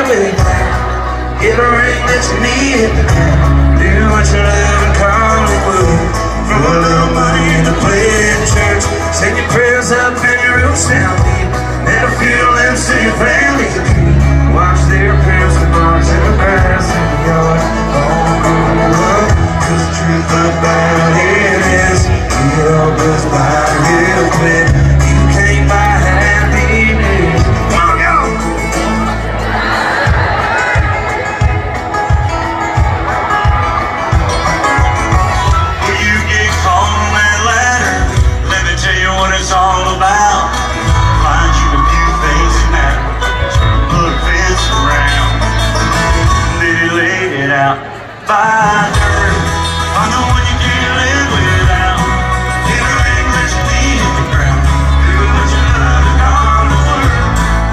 family back. Get a ring that you need. Do what you love and call it wood. Throw a little money in the plate in church. Send your prayers up and your roots down deep. Let a few limbs to your family keep. Watch their parents and marks in the grass in the yard. All grow up, 'cause the truth about it is it all goes by real quick. You can't buy happiness. Come on, y'all. When you get caught on that ladder, let me tell you what it's all about. Find you a few things that matter. Put a fence around. Then you lay it out. Find her. Find the one you can't live without. Get a ring that you need in the ground. Do what you love and all the world.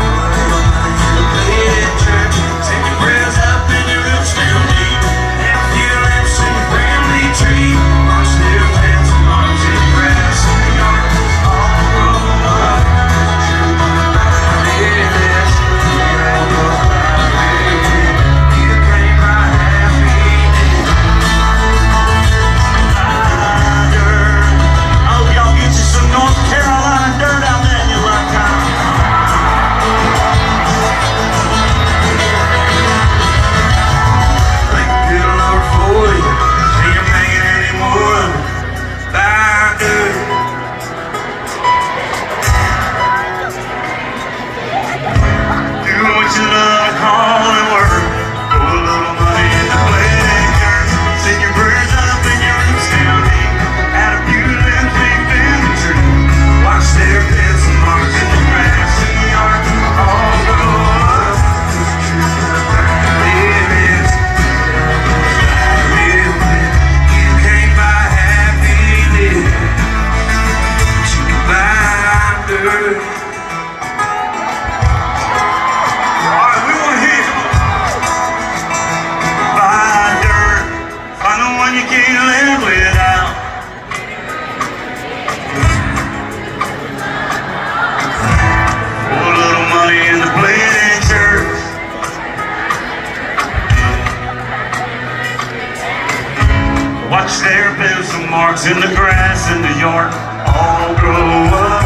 Play at church. Send your prayers up and your roots down deep. And a few lamps in your family tree. Watch their fence and marks in the grass in the yard. All grow up. You can't live without. Put a little money in the plate in church. Watch their pencil marks in the grass in the yard. All grow up.